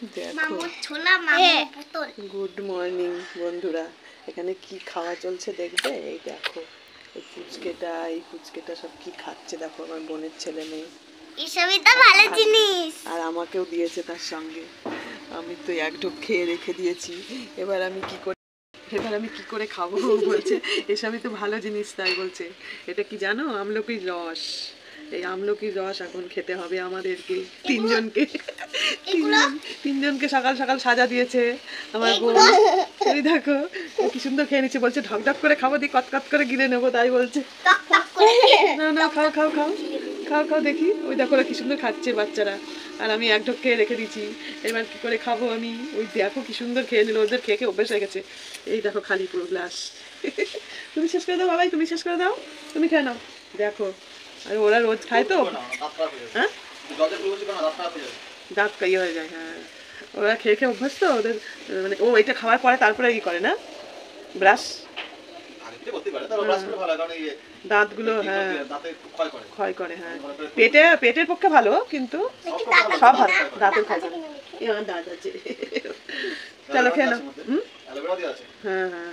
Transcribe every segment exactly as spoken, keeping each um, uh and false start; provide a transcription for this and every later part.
Good morning বন্ধুরা, এখানে কি খাওয়া চলছে দেখবে? এই দেখো এই ফুচকেটা এই ফুচকেটা সব কি খাচ্ছে দেখো আমার বোনের ছেলে মেয়ে। এসবই তো ভালো জিনিস। আর আমাকেও দিয়েছে তার সঙ্গে। আমি তো এক ঢোক খেয়ে রেখে দিয়েছি। এবার আমি কি করে এবার আমি কি করে খাবো? বলছে এসবই তো ভালো জিনিস। তাই বলছে এটা কি জানো? আমলকির রস। এই আমলকির রস এখন খেতে হবে আমাদেরকে তিনজনকে। তিনজন তিনজনকে সকাল সকাল সাজা দিয়েছে আমার বোন। এই দেখো কি সুন্দর খেয়ে নিচ্ছে। বলছে ঢক ঢক করে খাবো, দি কত কত করে গিলে নেবো। তাই বলছে না না খাও খাও খাও খাও খাও দেখি। ওই দেখো ওরা কি সুন্দর খাচ্ছে বাচ্চারা, আর আমি এক ঢোক খেয়ে রেখে দিচ্ছি। এবার কি করে খাবো আমি? ওই দেখো কি সুন্দর খেয়ে নিল। ওদের খেয়ে খেয়ে অভ্যেস হয়ে গেছে। এই দেখো খালি পুরো গ্লাস। তুমি শেষ করে দাও বাবাই, তুমি শেষ করে দাও, তুমি খেয়ে নাও। দেখো আর ওরা রোজ খায় তো। হ্যাঁ দাঁত ইয়ে হয়ে যায়। হ্যাঁ ওরা খেয়ে খেয়ে অভ্যাস তো ওদের, মানে ও এটা খাওয়ার পরে তারপরে ই করে না ব্রাশ দাঁতগুলো। হ্যাঁ ক্ষয় করে। হ্যাঁ পেটে পেটের পক্ষে ভালো, কিন্তু সব ভালো দাঁতের ক্ষয় করে। আমার দাঁত আছে। চলো খেয়ে নাও। হ্যাঁ হ্যাঁ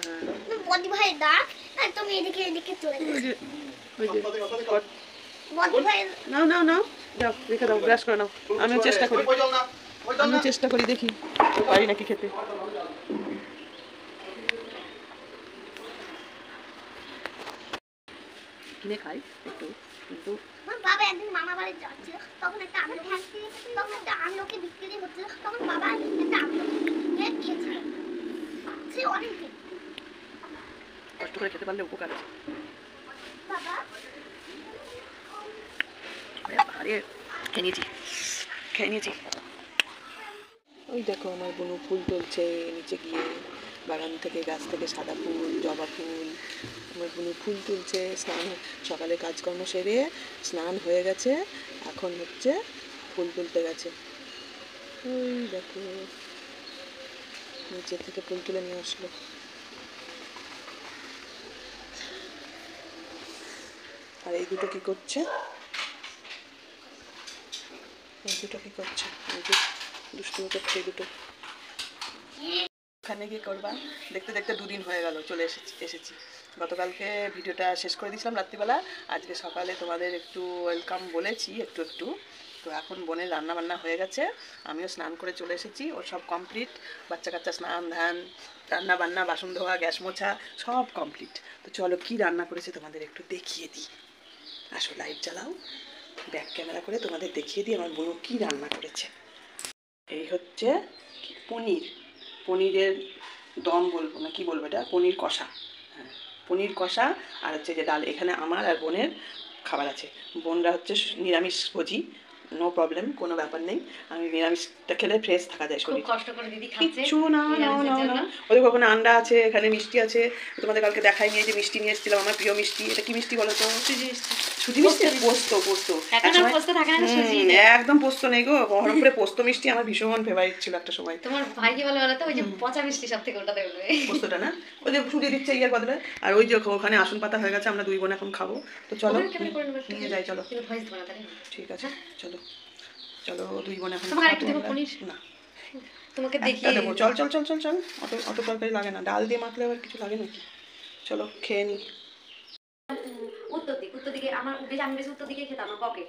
হ্যাঁ নাও নাও নাও যাও রেখে দাও, ব্রাশ করে নাও। আমিও চেষ্টা করি আমিও চেষ্টা করি দেখি পারি নাকি খেতে। কিনে খাই একটু, কিন্তু বাবা একদিন মামা বাড়ি যাচ্ছিল, তখন একটা আমলকি তখন একটা আমলকি বিক্রি হচ্ছিল, তখন বাবা একটা আমলকি নিয়ে খেয়েছিল। সে অনেক কষ্ট করে খেতে পারলে উপকার আছে। বাবা আরে খেয়ে নিয়েছি খেয়ে নিয়েছি। ওই দেখো আমার বোনু ফুল তুলছে নিচে গিয়ে বাগান থেকে, গাছ থেকে সাদা ফুল জবা ফুল। আমার বোনু ফুল তুলছে। স্নান সকালে কাজকর্ম সেরে স্নান হয়ে গেছে, এখন হচ্ছে ফুল তুলতে গেছে। ওই দেখো নিচে থেকে ফুল তুলে নিয়ে আসলো। আর এই দুটো কি করছে? এই দুটো কি করছে? দুষ্টুমি করছে এই দুটো। ওখানে গিয়ে করবা। দেখতে দেখতে দুদিন হয়ে গেল চলে এসেছি এসেছি গতকালকে ভিডিওটা শেষ করে দিয়েছিলাম রাত্রিবেলা। আজকে সকালে তোমাদের একটু ওয়েলকাম বলেছি একটু একটু। তো এখন বোনের রান্না বান্না হয়ে গেছে, আমিও স্নান করে চলে এসেছি। ওর সব কমপ্লিট, বাচ্চা কাচ্চা স্নান ধান রান্না বান্না বাসন ধোয়া গ্যাস মোছা সব কমপ্লিট। তো চলো কি রান্না করেছে তোমাদের একটু দেখিয়ে দিই। আসো লাইট জ্বালাও, ব্যাক ক্যামেরা করে তোমাদের দেখিয়ে দিই আমার বোন কী রান্না করেছে। এই হচ্ছে পনির, পনিরের দম বলবো না কি বলবো, এটা পনির কষা। হ্যাঁ পনির কষা। আর হচ্ছে যে ডাল। এখানে আমার আর বোনের খাবার আছে। বোনরা হচ্ছে নিরামিষ ভোজি, নো প্রবলেম, কোনো ব্যাপার নেই। আমি নিরামিষটা খেলে ফ্রেশ থাকা যায় শরীর। কষ্ট করে দিদি খাচ্ছে কিচ্ছু না না না না। ওদের ওখানে আন্ডা আছে, এখানে মিষ্টি আছে। তোমাদের কালকে দেখাই নিয়ে যে মিষ্টি নিয়ে এসেছিলাম, আমার প্রিয় মিষ্টি। এটা কি মিষ্টি বলো তো? সুজি মিষ্টি। পোস্ত পোস্ত একদম পোস্ত নেই গো, বহরমপুরে পোস্ত মিষ্টি আমার ভীষণ ফেভারিট ছিল একটা সময়। তোমার ভাই কি বলে বলো তো, ওই যে পচা মিষ্টি সব থেকে ওটা দেবে পোস্তটা না, ওই যে সুজি দিচ্ছে ইয়ার বদলে। আর ওই যে ওখানে আসন পাতা হয়ে গেছে, আমরা দুই বোন এখন খাবো। তো চলো নিয়ে যাই, চলো ঠিক আছে চলো চলো দুই বোন এখন না তোমাকে দেখিয়ে দেবো। চল চল চল চল চল অত অত তরকারি লাগে না, ডাল দিয়ে মাখলে আবার কিছু লাগে নাকি। চলো খেয়ে নি। উত্তর দিক উত্তর দিকে আমার বেশ, আমি বেশ উত্তর দিকে খেতাম আমার বকে।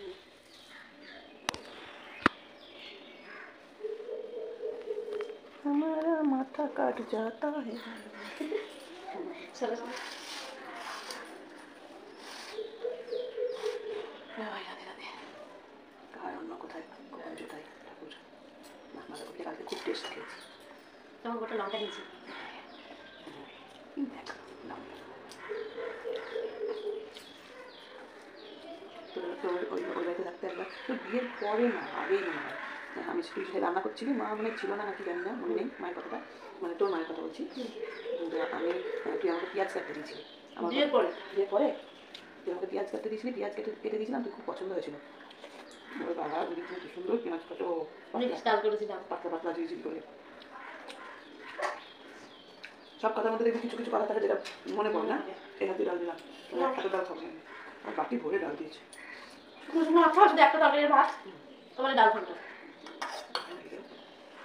हमारा माथा काट जाता है। চলো অন্য কোথায় কোথায় ঠাকুর মাথা করতে কালকে খুব টেস্ট খেয়েছি। তোমার গোটা লঙ্কা দিয়েছি। ওই বাড়িতে থাকতে একবার বিয়ের পরে না আগেই মনে হয় আমি তুই সে রান্না করছিলি, মা মনে ছিল না নাকি জানি না, মনে নেই মায়ের কথাটা, মানে তোর মায়ের কথা বলছি। কিন্তু আমি তুই আমাকে পেঁয়াজ কাটতে দিয়েছিলি আমার বিয়ের পরে। বিয়ের পরে তুই আমাকে পেঁয়াজ কাটতে দিয়েছিলি, পেঁয়াজ কেটে কেটে দিয়েছিলাম, তুই খুব পছন্দ হয়েছিল। ওই বাবা দিদি কি সুন্দর পেঁয়াজ কাটো পাতলা পাতলা ঝিঝিল করে। সব কথার মধ্যে দেখবি কিছু কিছু কথা থাকে যেটা মনে পড়ে না। এই হাতে ডাল দিলাম, এত ডাল খাবো আর বাটি ভরে ডাল দিয়েছে। একটা তরকারির ভাত, তোমার ডাল ঘন্টা।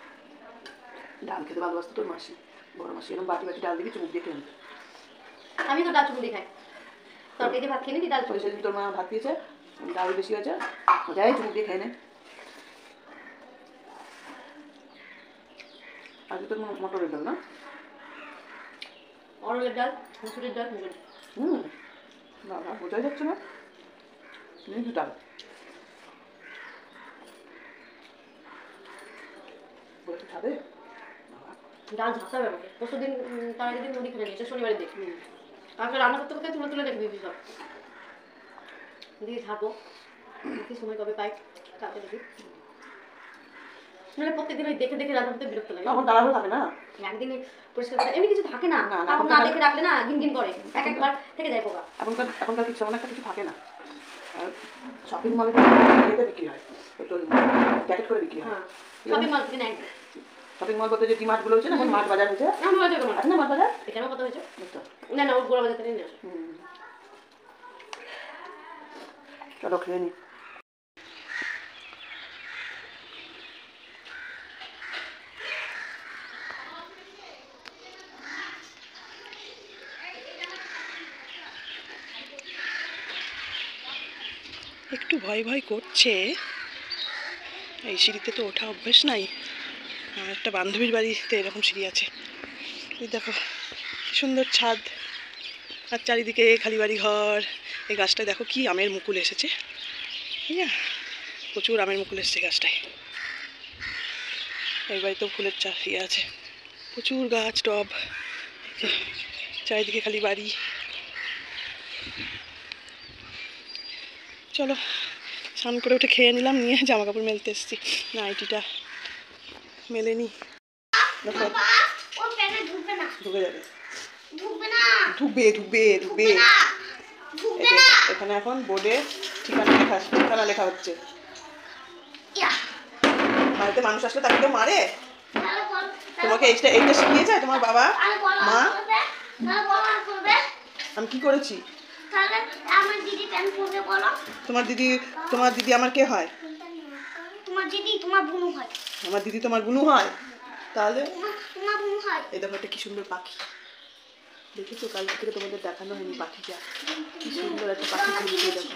ডাল খেতে ভালোবাসতো তোর মাসি, বড় মাসি, এরকম বাটি বাটি ডাল দিকে চুমুক দিয়ে খেয়ে। আমি তো ডাল চুমুক দিয়ে খাই, তরকারি দিয়ে ভাত খেয়ে নিই, ডাল ওই চুমুক। সেদিন তোর মা ভাত দিয়েছে, ডাল বেশি হয়েছে, যাই চুমুক দিয়ে খেয়ে নে। আজকে তোর মটরের ডাল না? অরলের ডাল, মুসুরের ডাল, মুগের ডাল। হুম, না না বোঝাই যাচ্ছে না, নিচু ডাল বলতে খাবে। ডাল ঝাঁসাবে আমাকে। পরশু দিন তার আগের দিন মুড়ি খেলে নিয়েছে, শনিবারের দিন। আমাকে রান্না করতে করতে তুলে তুলে রেখে দিয়েছি সব, দিয়ে ঝাড়বো, দেখি সময় কবে পাই, কালকে দেখি। নাহলে প্রত্যেকদিন ওই দেখে দেখে রান্না করতে বিরক্ত লাগে। তখন তাড়াহুড়ো থাকে না, একদিনে পরিষ্কার করতে এমনি কিছু থাকে না, না, না, তখন এখন না তো- দেখে রাখলে না গিন গিন করে, এক একবার থেকে যায় পোকা। এখনকার এখনকার কিছু অনেকটা কিছু থাকে না। শপিং মলে ইয়েতে বিক্রি হয়, তোর প্যাকেট করে বিক্রি হয়। হ্যাঁ, শপিং মল থেকে নেয়। শপিং মল বলতে যে ডিমার্ট গুলো হচ্ছে না, এখন মাঠ বাজার হয়েছে, আমার বাজার কেমন আছে না মাঠ বাজার? এখানে কত হয়েছে? বুঝতো? না না, ওর গোড়া বাজার থেকে নিয়ে আসো। হুম, চলো খেয়ে নি। একটু ভয় ভয় করছে, এই সিঁড়িতে তো ওঠা অভ্যেস নাই। আমার একটা বান্ধবীর বাড়িতে এরকম সিঁড়ি আছে, এই দেখো কি সুন্দর ছাদ, আর চারিদিকে খালি বাড়ি ঘর। এই গাছটায় দেখো কি আমের মুকুল এসেছে, ঠিক আছে, প্রচুর আমের মুকুল এসেছে গাছটায়। এই বাড়িতেও ফুলের চাষ ইয়ে আছে, প্রচুর গাছ টব, চারিদিকে খালি বাড়ি। চলো স্নান করে উঠে খেয়ে নিলাম, নিয়ে জামা কাপড় মেলতে এসেছি, নাইটিটা মেলে নি। দেখো বাবা, ও প্যানে ঢুকবে না, ঢুকে যাবে, ঢুকবে না, ঢুকবে ঢুকবে ঢুকবে। ঢুকবে না, এই ঢুকবে যে না। এখানে এখন বোর্ডে ঠিকানা লেখা ঠিকানা লেখা হচ্ছে। ইয়া, বাড়িতে মানুষ আসলে তাকে কেউ মারে? তাহলে বল, তোমাকে এইটা এইটা শিখিয়েছে তোমার বাবা তাহলে বল আর মা? করবে, তাহলে বল আর করবে, আমি কি করেছি? তাহলে আমার দিদি প্যান পরবে বলো। তোমার দিদি তোমার দিদি আমার কে হয়? তোমার দিদি তোমার বোন হয়, আমার দিদি তোমার বুনু হয়? তাহলে তোমার তোমার বোন হয়। এই দেখো একটা কি সুন্দর পাখি, দেখেছো? কাল থেকে তোমাদের দেখানো হয়নি পাখিটা, কি সুন্দর একটা পাখি ঝুলছে দেখো।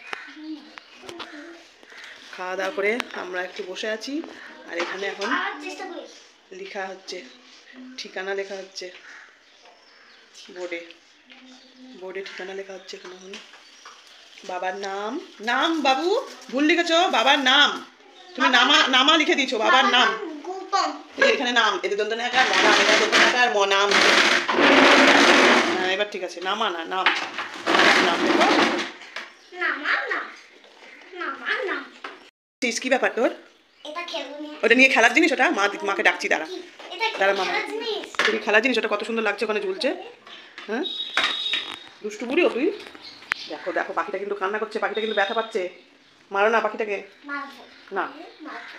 খাওয়া দাওয়া করে আমরা একটু বসে আছি, আর এখানে এখন আর চেষ্টা করি। লেখা হচ্ছে, ঠিকানা লেখা হচ্ছে বোর্ডে, বোর্ডে ঠিকানা লেখা হচ্ছে এখানে। এখন বাবার নাম, নাম বাবু ভুল লিখেছো, বাবার নাম তুমি নামা নামা লিখে দিয়েছো, বাবার নাম। গৌতম, এই যে এখানে নাম, এদের দন্ত নাকার মনাম, এদের দন্ত নাকার মনাম। হ্যাঁ এবার ঠিক আছে, নামা না নাম, নাম লেখো। না মার না, না মার না। চিজ কি ব্যাপার তোর? এটা খেলবো নিয়ে। ওটা নিয়ে খেলার জিনিস, ওটা মা মাকে ডাকছি দাঁড়া। কি? এটা কি দাঁড়া মামা, খেলার জিনিস? তুই খেলার জিনিস, ওটা কত সুন্দর লাগছে ওখানে ঝুলছে। হ্যাঁ দুষ্টু বুড়িও তুই। দেখো দেখো পাখিটা কিন্তু কান্না করছে, পাখিটা কিন্তু ব্যথা পাচ্ছে, মারো না পাখিটাকে। মারবো, না মারবো।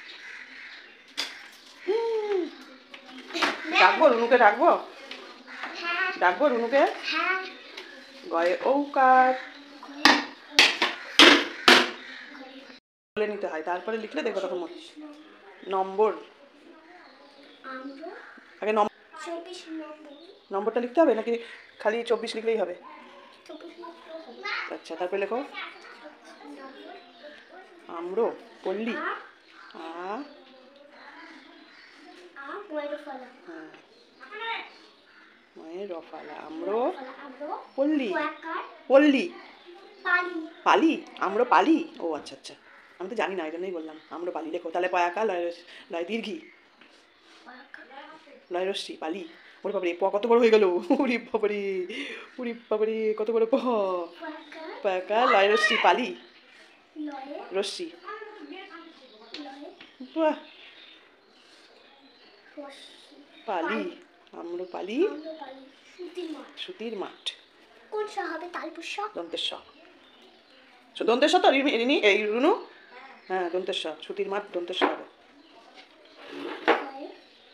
ডাকবো রুনুকে, ডাকবো হ্যাঁ, ডাকবো রুনুকে। হ্যাঁ। গয়ে ঔকার বলে নিতে হয়, তারপরে লিখলে দেখো তখন মনে- নম্বর, আমরা আগে নম্বর চব্বিশ নম্বর, নম্বরটা লিখতে হবে নাকি খালি চব্বিশ লিখলেই হবে? চব্বিশ নম্বর। আচ্ছা তারপরে লেখো আমরো পল্লী আ, আ আ, ময়ূর ফলা। হ্যাঁ মায়ের রফালা আমরো ফলা, আমরো, পল্লী, কোয়াকার, পল্লী পালি, পালি, আমরো পালি। ও আচ্ছা আচ্ছা, আমি তো জানি না, এই জন্যই বললাম আমরো পালি লেখো। তাহলে পয়াকা লয় লয় দীর্ঘি, কোয়াকার, লয় রশ্মি পালি। ওরে বাবারে প কত বড় হয়ে গেল, উরি বাবারে উরি বাবারে কত বড় প, কোয়াকার, পয়াকা লয় রশ্মি পালি, লয়ে, রশ্মি, লয়ে, বাহ রশ্মি, পালি, আমরো পালি, আমরো পালি, সুতির মাঠ। সুতির মাঠ, কোন স হবে তালপুষ্য? দন্তেশ্বর, দন্তেশ্বর তো রিমি রিনি এই রুনু, হ্যাঁ দন্তেশ্বর, সুতির মাঠ দন্তেশ্বর হবে। লয়ে,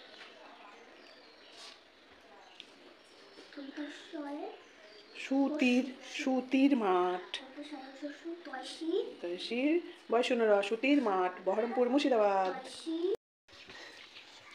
তন্তস্বরে, সুতির সুতির মাঠ, তন্তস্বরে, শস্য, তয়সী, তহসিল বয়সুনরা সুতির মাঠ, বহরমপুর মুর্শিদাবাদ। তয়সী,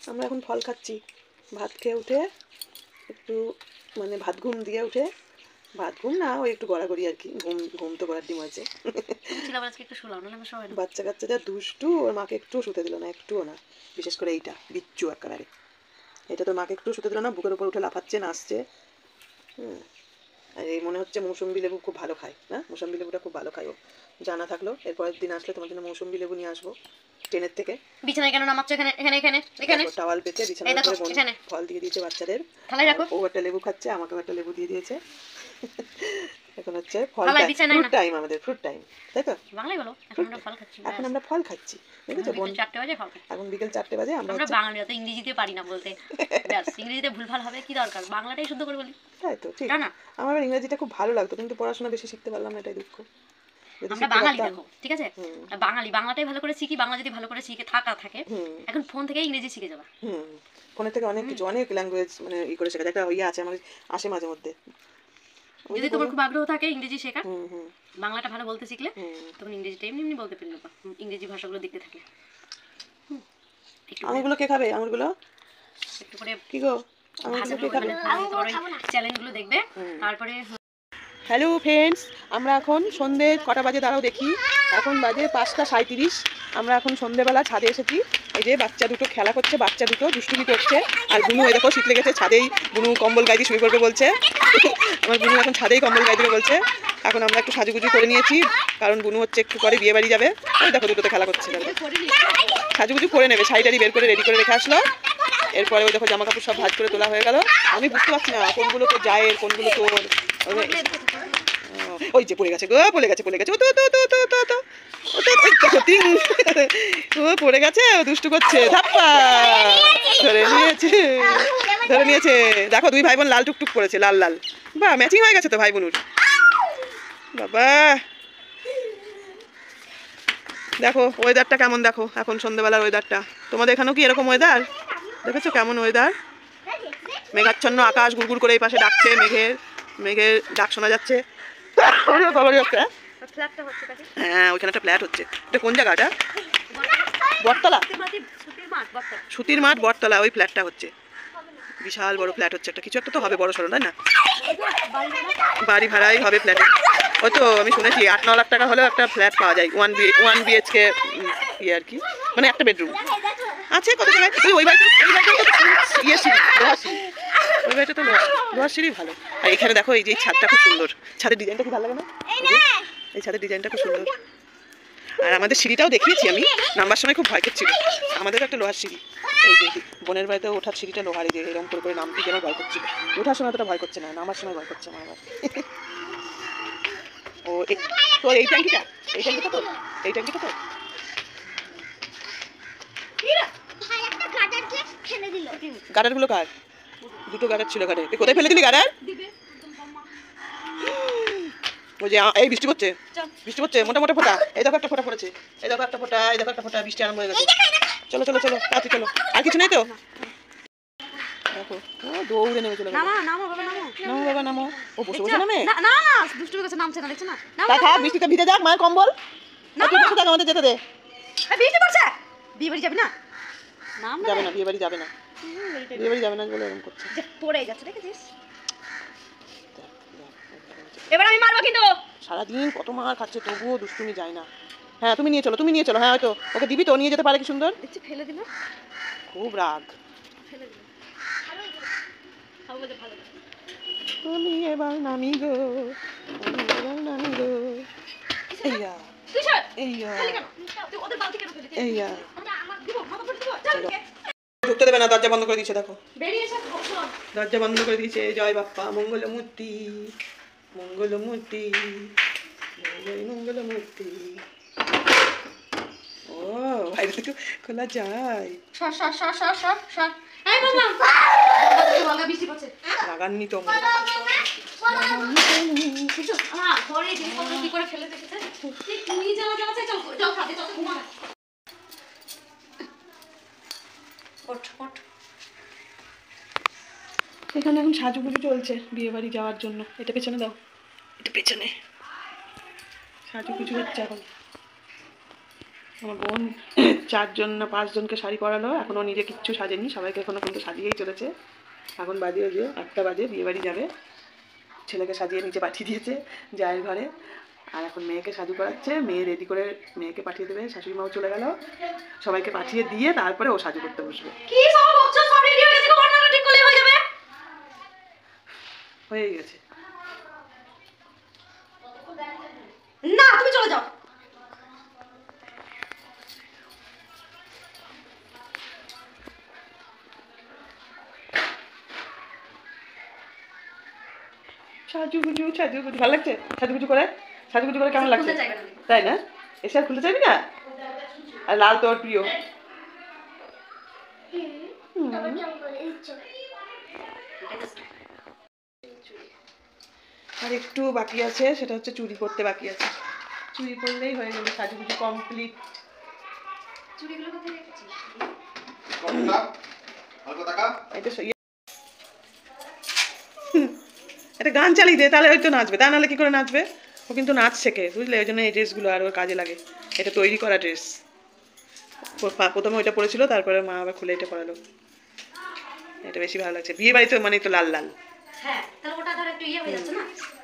আমরা এখন ফল খাচ্ছি, ভাত খেয়ে উঠে একটু মানে ভাত ঘুম দিয়ে উঠে, ভাত ঘুম না ওই একটু গড়াগড়ি আর কি, ঘুম ঘুম তো গড়ার ডিম আছে। ছিলাম আজকে একটু শুলাম না আমরা সবাই। বাচ্চা কাচ্চাদের দুষ্টু, ওর মাকে একটু শুতে দিল না, একটুও না, বিশেষ করে এইটা বিচ্ছু একেবারে, এটা তো মাকে একটু শুতে দিল না, বুকের উপর উঠে লাফাচ্ছে নাচছে। হুম, আর এই মনে হচ্ছে মৌসুম্বি লেবু খুব ভালো খায় না, মৌসুম্বি লেবুটা খুব ভালো খায় ও, জানা থাকলো এরপরের দিন আসলে তোমার জন্য মৌসুম্বি লেবু নিয়ে আসবো ট্রেনের থেকে। বিছানায় কেন নামাচ্ছ? এখানে এখানে এখানে এখানে টাওয়াল পেতে বিছানার উপরে বোন এখানে ফল দিয়ে দিয়েছে বাচ্চাদের, থালায় রাখো। ও একটা লেবু খাচ্ছে, আমাকেও একটা লেবু দিয়ে দিয়েছে। এখন হচ্ছে ফল থালায় বিছানায় ফ্রুট না। টাইম, আমাদের ফ্রুট টাইম, তাই তো? বাংলায় বলো, এখন আমরা ফল খাচ্ছি। এখন আমরা ফল খাচ্ছি, দেখেছো বোন? বিকেল চারটে বাজে ফল খাচ্ছি। এখন বিকেল চারটে বাজে, আমরা আমরা হচ্ছে বাঙালিরা তো ইংরেজিতে পারি না বলতে, ব্যাস ইংরেজিতে ভুলভাল হবে কি দরকার, বাংলাটাই শুদ্ধ করে বলি। তাই তো ঠিক। না না আমার আবার ইংরেজিটা খুব ভালো লাগতো, কিন্তু পড়াশোনা বেশি শিখতে পারলাম না, এটাই দুঃখ। যদি আমরা শিখতে বাঙালি, পারতাম। দেখো ঠিক আছে, হুম। বাঙালি বাংলাটাই ভালো করে শিখি, বাংলা যদি ভালো করে শিখে থাকা থাকে হুম এখন ফোন থেকে ইংরেজি শিখে যাবা। হুম, ফোনের থেকে অনেক কিছু, অনেক ল্যাঙ্গুয়েজ মানে ই করে শেখা যায়, একটা ইয়ে আছে আমার, আসে মাঝে মধ্যে। ওই যদি যে তোমার বললো- খুব আগ্রহ থাকে ইংরেজি শেখার, হুম হুম বাংলাটা ভালো বলতে শিখলে হুম। তখন ইংরেজিটা এমনি এমনি বলতে পেরে ইংরেজি ভাষাগুলো দেখতে থাকলে। হুম, একটু করে- আঙুরগুলো কে খাবে? আঙুরগুলো একটু করে কি গো? আঙুরগুলো কে খাবে? চ্যালেঞ্জগুলো দেখবে তারপরে। হ্যালো ফ্রেন্ডস, আমরা এখন সন্ধে কটা বাজে দাঁড়াও দেখি, এখন বাজে পাঁচটা সাঁইত্রিশ। আমরা এখন সন্ধেবেলা ছাদে এসেছি, এই যে বাচ্চা দুটো খেলা করছে, বাচ্চা দুটো দুষ্টুমি করছে, আর বুনু এই দেখো শীত লেগেছে, ছাদেই বুনু কম্বল গায়ে দিয়ে শুয়ে পড়বে বলছে। আমার বুনু এখন ছাদেই কম্বল গায়ে দিবে বলছে। এখন আমরা একটু সাজুগুজু করে নিয়েছি, কারণ বুনু হচ্ছে একটু পরে বিয়ে বাড়ি যাবে। ওই দেখো দুটোতে খেলা করছে, সাজুগুজু করে নেবে, শাড়িটারি বের করে রেডি করে রেখে আসলো। এরপরে ওই দেখো জামা কাপড় সব ভাঁজ করে তোলা হয়ে গেল। আমি বুঝতে পারছি না কোনগুলো তো যায়, কোনগুলো তোর। ওই যে পড়ে গেছে গো, পড়ে গেছে পড়ে গেছে, ও তো তো তো তো তো তো ও তো ওই দেখো তিন, ও পড়ে গেছে, ও দুষ্টু করছে, ধাপ্পা ধরে নিয়েছে, ধরে নিয়েছে। দেখো দুই ভাই বোন লাল টুকটুক করেছে, লাল লাল, বাহ ম্যাচিং হয়ে গেছে তো ভাই বোনুর। বাবা দেখো ওয়েদারটা কেমন, দেখো এখন সন্ধ্যেবেলার ওয়েদারটা। তোমাদের এখানেও কি এরকম ওয়েদার? দেখেছো কেমন ওয়েদার? মেঘাচ্ছন্ন আকাশ, গুড়গুড় করে এই পাশে ডাকছে, মেঘের মেঘের ডাক শোনা যাচ্ছে। হ্যাঁ ওইখানে একটা ফ্ল্যাট হচ্ছে, এটা কোন জায়গাটা? বটতলা, সুতির মাঠ বটতলা, ওই ফ্ল্যাটটা হচ্ছে, বিশাল বড় ফ্ল্যাট হচ্ছে একটা, কিছু একটা তো হবে বড় সড়ো, তাই না? বাড়ি ভাড়াই হবে ফ্ল্যাটে। ওই তো আমি শুনেছি আট ন লাখ টাকা হলেও একটা ফ্ল্যাট পাওয়া যায়, ওয়ান বি ওয়ান বিএইচকে ইয়ে আর কি, মানে একটা বেডরুম আছে কত জায়গায়। ওই ওই বাড়িতে ওই বাড়িতে ইয়ে সিঁড়ি, লোহার সিঁড়ি, ওই বাড়িটা তো লোহার লোহার সিঁড়ি ভালো। আর এখানে দেখো এই যে ছাদটা খুব সুন্দর, ছাদের ডিজাইনটা খুব ভালো লাগে না? এই ছাদের ডিজাইনটা খুব সুন্দর। আর আমাদের সিঁড়িটাও দেখিয়েছি আমি, নামবার সময় খুব ভয় করছিল। আমাদের একটা লোহার সিঁড়ি, এই যে বোনের বাড়িতে ওঠার সিঁড়িটা লোহার, এই যে এরকম করে করে নামতে যেন ভয় করছিল। ওঠার সময় অতটা ভয় করছে না, নামার সময় ভয় করছে আমার আবার। ও তোর এই ট্যাঙ্কিটা, এই ট্যাঙ্কিটা তো, এই ট্যাঙ্কিটা তো গাডারগুলো কার? দুটো গাডার ছিল ঘাটে, তুই কোথায় ফেলে দিলি গাডার? ওই যে এই বৃষ্টি পড়ছে, বৃষ্টি পড়ছে মোটা মোটা ফোঁটা, এই দেখো একটা ফোঁটা পড়েছে, এই দেখো একটা ফোঁটা, এই দেখো একটা ফোঁটা, বৃষ্টি আরম্ভ হয়ে গেছে। চলো চলো চলো তাড়াতাড়ি চলো, আর কিছু নেই তো? দেখো ও দৌড়ে নেমে চলে গেল। নামো নামো বাবা নামো নামো বাবা নামো, ও বসে বসে নামে। না না না দুষ্টু কাছে নামছে না, দেখছো না? নামো তা থাক, বৃষ্টিতে ভিজে যাক, মায়ের কম্বল তুই বসে থাক, আমাদের যেতে দে। এই বৃষ্টি পড়ছে, বিয়ে বাড়ি যাবি না? নাম যাবে না, বিয়ে বাড়ি যাবে না, বিয়ে বাড়ি যাবে না বলে এরকম করছে। পড়ে যাচ্ছে, দেখেছিস? এবার আমি মারবো কিন্তু। সারাদিন কত মার খাচ্ছে তবুও দুষ্টুমি যায় না। হ্যাঁ তুমি নিয়ে চলো, তুমি নিয়ে চলো, হ্যাঁ হয়তো ওকে দিবি তো, নিয়ে যেতে পারে, কি সুন্দর। দেখছি ফেলে দিল, খুব রাগ। ফেলে দিল, খাবো বলে ভালো। তুমি এবার নামি গো, আমি এবার নামি গো, এইয়া তুই সর, এইয়া ফেলে কেন? তুই ওদের বালতি কেন ফেলে দিলি? এইয়া। আমরা আমার দিব, মাথা পড়ে দিব, চল কে। ঢুকতে দেবে না, দরজা বন্ধ করে দিয়েছে দেখো, বেরিয়ে এসে বসো। দরজা বন্ধ করে দিয়েছে। জয় বাপ্পা মঙ্গলমূর্তি, মঙ্গলমূর্তি, জয় মঙ্গলমূর্তি। ও বাইরে থেকে খোলা যায়। সর সর সর সর সর সর। এই মামা, বাবা বৃষ্টি পড়ছে। রাগান্বিত কিছু হ্যাঁ ঘরে জিনিসপত্র কি করে ফেলে রেখেছে, তুই যাওয়া যাওয়া চাই, চল যাও খাতে চল ঘুমা। ওঠ ওঠ। এখানে এখন সাজুগুজু চলছে বিয়ে বাড়ি যাওয়ার জন্য। এটা পেছনে দাও, এটা পেছনে সাজুগুজু হচ্ছে এখন। আমার বোন চারজন না পাঁচজনকে শাড়ি পরালো, এখনও নিজে কিচ্ছু সাজেনি, সবাইকে এখনও কিন্তু সাজিয়েই চলেছে। এখন বাজে ওই যে একটা বাজে, বিয়েবাড়ি যাবে, ছেলেকে সাজিয়ে নিচে পাঠিয়ে দিয়েছে জায়ের ঘরে, আর এখন মেয়েকে সাজু করাচ্ছে, মেয়ে রেডি করে মেয়েকে পাঠিয়ে দেবে, শাশুড়ি মাও চলে গেল, সবাইকে পাঠিয়ে দিয়ে তারপরে ও সাজু করতে বসবে। কি সব বকছো? সব রেডি হয়ে গেছে, বর্ণনা ঠিক করলে হয়ে যাবে। হয়ে গেছে। না তুমি চলে যাও। সাজুগুজু সাজুগুজু ভালো লাগছে? সাজুগুজু করে সাজুগুজু করে কেমন লাগছে? খুলতে চাইবে না। তাই না? এসে আর খুলতে চাইবি না? আর লাল তোর প্রিয়। হুম তারপর কেমন করে দিচ্ছ? আর একটু বাকি আছে, সেটা হচ্ছে চুড়ি পরতে বাকি আছে। চুড়ি পরলেই হয়ে গেল, সাজুগুজু কমপ্লিট। চুড়িগুলো কোথায় রেখেছিস? এটা সই- হুম, একটা গান চালিয়ে দে, তাহলে হয়তো নাচবে, তা নাহলে কি করে নাচবে? ও কিন্তু নাচ শেখে, বুঝলে? ওই জন্য এই ড্রেসগুলো আর ওর কাজে লাগে। এটা তৈরি করা ড্রেস। প্রথমে ওইটা পরেছিল, তারপরে মা আবার খুলে এটা পরালো। এটা বেশি ভালো লাগছে, বিয়ে বাড়িতে মানে তো লাল লাল। হ্যাঁ, তাহলে ওটা ধর একটু ইয়ে হয়ে যাচ্ছে না?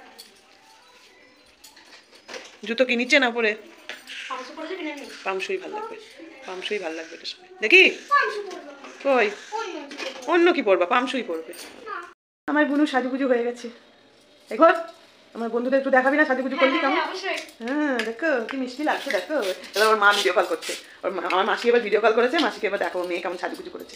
জুতো কি নিচে না পরে? পাঁচশো করে কিনে নিই। পামসুই ভালো লাগবে, পামসুই ভালো লাগবে এটার সঙ্গে। দেখি পাঁচশো পড়বো কই অন্য কিছু। অন্য কি পরবা? পামসুই পরবে। আমার বুনু সাজুগুজু হয়ে গেছে। এখন আমার বন্ধুদের একটু দেখাবি না সাজুগুজু করলি কেমন? হ্যাঁ, অবশ্যই। হ্যাঁ দেখো কি মিষ্টি লাগছে, দেখো। এবার ওর মা ভিডিও কল করছে, ওর মা, আমার মাসি এবার ভিডিও কল করেছে, মাসিকে এবার দেখো মেয়ে কেমন সাজুগুজু করেছে।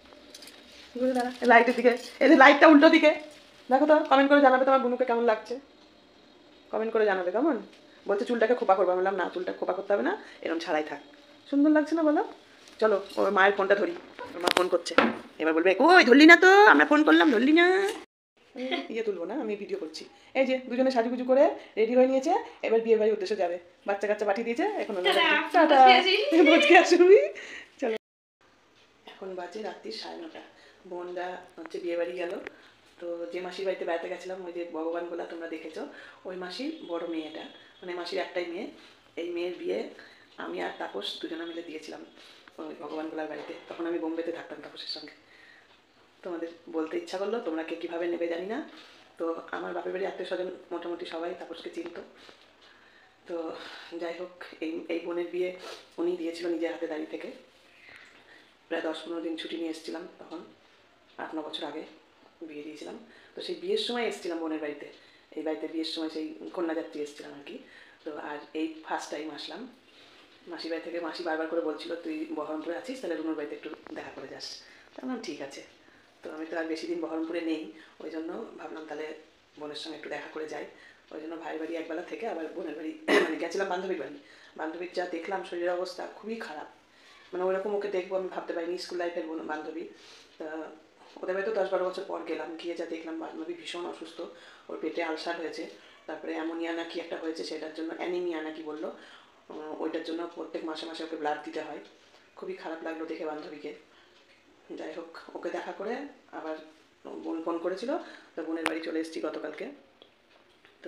লাইটের দিকে, এই যে লাইটটা উল্টো দিকে দেখো তো, কমেন্ট করে জানাবে তোমার বুনুকে কেমন লাগছে, কমেন্ট করে জানাবে কেমন। বলছে চুলটাকে খোপা করবো, আমি বললাম না, চুলটা খোপা করতে হবে না, এরকম ছাড়াই থাক, সুন্দর লাগছে না বলো? চলো ওর মায়ের ফোনটা ধরি, ওর মা ফোন করছে, এবার বলবে ওই ধরলি না তো, আমরা ফোন করলাম ধরলি না। ইয়ে তুলবো না, আমি ভিডিও করছি। এই যে দুজনে সাজুগুজু করে রেডি হয়ে নিয়েছে, এবার বিয়ে বাড়ির উদ্দেশ্যে যাবে, বাচ্চা কাচ্চা পাঠিয়ে দিয়েছে, এখন টাটা বজকে আসবি। চলো, এখন বাজে রাত্রি সাড়ে নটা, বোনরা হচ্ছে বিয়ে বাড়ি গেল। তো যে মাসির বাড়িতে বেড়াতে গেছিলাম, ওই যে ভগবান গোলা তোমরা দেখেছো, ওই মাসির বড় মেয়েটা, মানে মাসির একটাই মেয়ে, এই মেয়ের বিয়ে আমি আর তাপস দুজনে মিলে দিয়েছিলাম ওই ভগবান গোলার বাড়িতে। তখন আমি বোম্বেতে থাকতাম তাপসের সঙ্গে। তোমাদের বলতে ইচ্ছা করলো, তোমরা কে কীভাবে নেবে জানি না। তো আমার বাপের বাড়ি আত্মীয় স্বজন মোটামুটি সবাই তাপসকে চিনত। তো যাই হোক, এই এই বোনের বিয়ে উনি দিয়েছিল নিজের হাতে দাঁড়িয়ে থেকে। প্রায় দশ পনেরো দিন ছুটি নিয়ে এসেছিলাম, তখন আট ন বছর আগে বিয়ে দিয়েছিলাম। তো সেই বিয়ের সময় এসেছিলাম বোনের বাড়িতে, এই বাড়িতে বিয়ের সময় সেই কন্যাযাত্রী এসেছিলাম আর কি। তো আর এই ফার্স্ট টাইম আসলাম মাসির বাড়ি থেকে। মাসি বারবার করে বলছিল তুই বহরমপুরে আছিস, তাহলে রুনুর বাড়িতে একটু দেখা করে যাস। তো আমার ঠিক আছে। তো আমি তো আর বেশি দিন বহরমপুরে নেই, ওই জন্য ভাবলাম তাহলে বোনের সঙ্গে একটু দেখা করে যাই। ওই জন্য ভাইয়ের বাড়ি একবেলা থেকে আবার বোনের বাড়ি মানে গেছিলাম বান্ধবীর বাড়ি। বান্ধবীর যা দেখলাম শরীরের অবস্থা খুবই খারাপ, মানে ওইরকম ওকে দেখবো আমি ভাবতে পারিনি, স্কুল লাইফের বান্ধবী। তা ওদের বাড়ি তো দশ বারো বছর পর গেলাম, গিয়ে যা দেখলাম বান্ধবী ভীষণ অসুস্থ, ওর পেটে আলসার হয়েছে, তারপরে অ্যামোনিয়া নাকি একটা হয়েছে, সেটার জন্য অ্যানিমিয়া নাকি বললো, ওইটার জন্য প্রত্যেক মাসে মাসে ওকে ব্লাড দিতে হয়। খুবই খারাপ লাগলো দেখে বান্ধবীকে। যাই হোক, ওকে দেখা করে আবার বোন ফোন করেছিল, তো বোনের বাড়ি চলে এসেছি গতকালকে। তো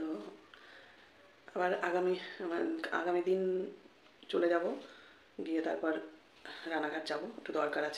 আবার আগামী আগামী দিন চলে যাব, গিয়ে তারপর রানাঘাট যাব, একটু দরকার আছে,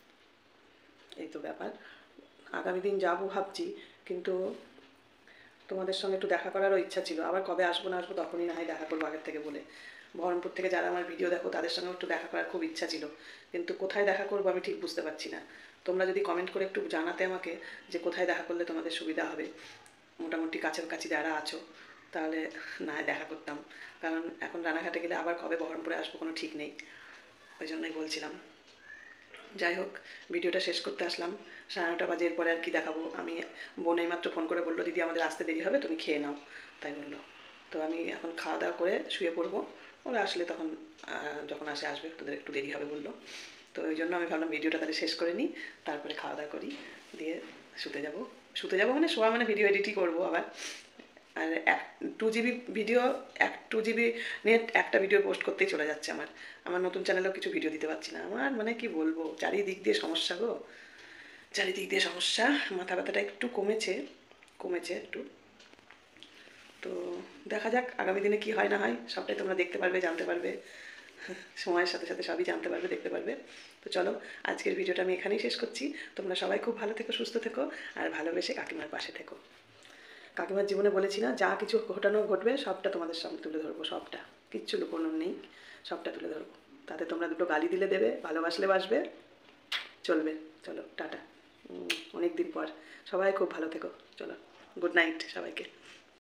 এই তো ব্যাপার। আগামী দিন যাব ভাবছি, কিন্তু তোমাদের সঙ্গে একটু দেখা করারও ইচ্ছা ছিল। আবার কবে আসবো না আসবো তখনই না হয় দেখা করবো আগের থেকে বলে। বহরমপুর থেকে যারা আমার ভিডিও দেখো তাদের সঙ্গে একটু দেখা করার খুব ইচ্ছা ছিল, কিন্তু কোথায় দেখা করবো আমি ঠিক বুঝতে পারছি না। তোমরা যদি কমেন্ট করে একটু জানাতে আমাকে যে কোথায় দেখা করলে তোমাদের সুবিধা হবে, মোটামুটি কাছাকাছি যারা আছো, তাহলে না দেখা করতাম। কারণ এখন রানাঘাটে গেলে আবার কবে বহরমপুরে আসবো কোনো ঠিক নেই, ওই জন্যই বলছিলাম। যাই হোক, ভিডিওটা শেষ করতে আসলাম, সাড়ে নটা বাজে, এরপরে আর কি দেখাবো। আমি বোন এইমাত্র ফোন করে বললো দিদি আমাদের আসতে দেরি হবে, তুমি খেয়ে নাও, তাই বললো। তো আমি এখন খাওয়া দাওয়া করে শুয়ে পড়বো, ওরা আসলে তখন যখন আসে আসবে, তোদের একটু দেরি হবে বললো। তো ওই জন্য আমি ভাবলাম ভিডিওটা তাহলে শেষ করে নিই, তারপরে খাওয়া দাওয়া করি, দিয়ে শুতে যাব। শুতে যাবো মানে শোয়া মানে ভিডিও এডিটই করবো আবার। আর এক টু জিবি ভিডিও, এক টু জিবি নেট একটা ভিডিও পোস্ট করতেই চলে যাচ্ছে আমার। আমার নতুন চ্যানেলেও কিছু ভিডিও দিতে পারছি না। আমার মানে কি বলবো, চারিদিক দিয়ে সমস্যা গো, চারিদিক দিয়ে সমস্যা। মাথা ব্যথাটা একটু কমেছে, কমেছে একটু। তো দেখা যাক আগামী দিনে কি হয় না হয়, সবটাই তোমরা দেখতে পারবে, জানতে পারবে। সময়ের সাথে সাথে সবই জানতে পারবে, দেখতে পারবে। তো চলো আজকের ভিডিওটা আমি এখানেই শেষ করছি। তোমরা সবাই খুব ভালো থেকো, সুস্থ থেকো, আর ভালোবেসে কাকিমার পাশে থেকো। কাকিমার জীবনে বলেছি না, যা কিছু ঘটানো ঘটবে সবটা তোমাদের সামনে তুলে ধরবো, সবটা, কিচ্ছু লুকোনোর নেই, সবটা তুলে ধরবো। তাতে তোমরা দুটো গালি দিলে দেবে, ভালোবাসলে বাসবে, চলবে। চলো টাটা, অনেক দিন পর, সবাই খুব ভালো থেকো। চলো, গুড নাইট সবাইকে।